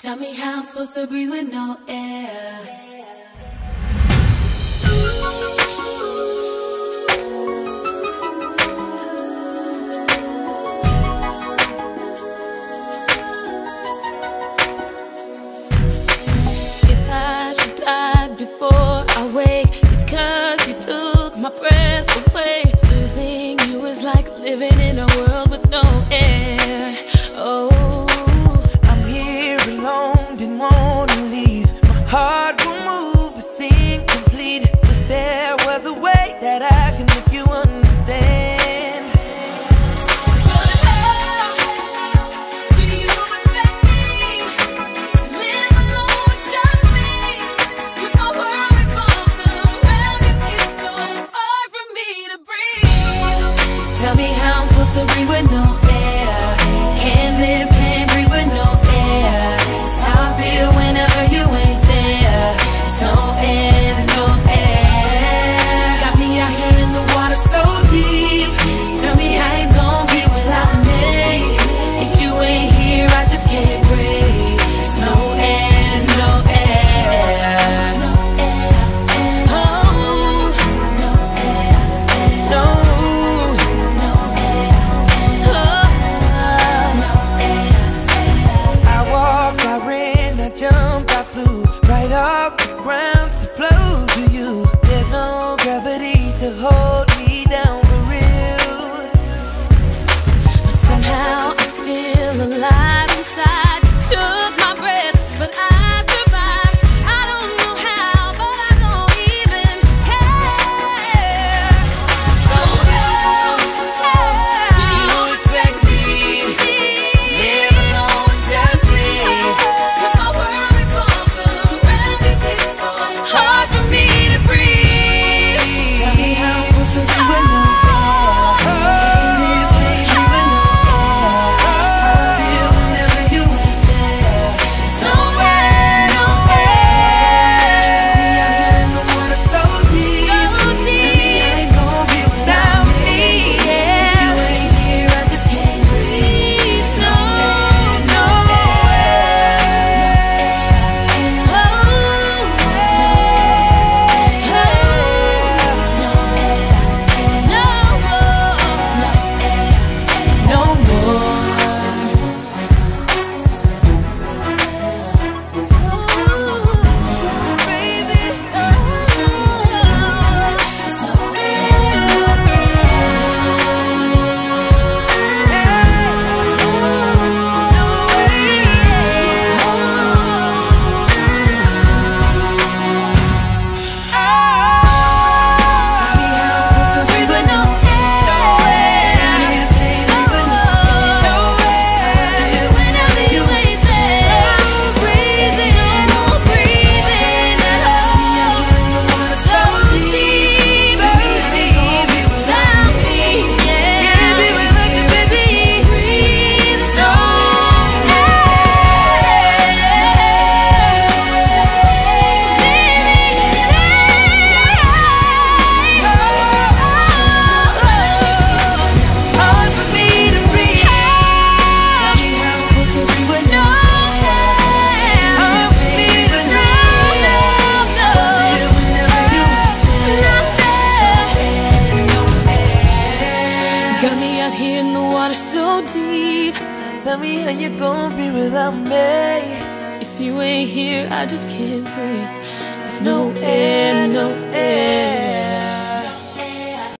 Tell me how I'm supposed to breathe with no air. If I should die before I wake, it's 'cause you took my breath away. Losing you is like living in a world with no air. Oh, didn't wanna leave. My heart will move, it's incomplete. Wish there was a way that I can make you understand. But how do you expect me to live alone with just me? 'Cause my world revolves around you. It's so hard for me to breathe. Tell me how I'm supposed to breathe with no air. Can't live, can't breathe with no air. Whenever you ain't there, it's no air, no air. Got me out here in the water so deep. Tell me how you gon' be without me. If you ain't here, I just can't breathe. It's no air, no air, no air. Oh, no air, no, no air. Oh, no air. I walked, I ran, I jumped, I flew right off the ground to flow to you. There's no gravity to hold me down for real. But somehow I'm still alive inside. You took my breath, but I survived. I don't know how, but I don't even care. So how do you expect me to live alone with just me? 'Cause my world revolves around you. It's so hard for me to breathe. Tell me how I'm supposed to do with no so deep. Tell me how you gon' be without me. If you ain't here, I just can't breathe. There's no air, no air.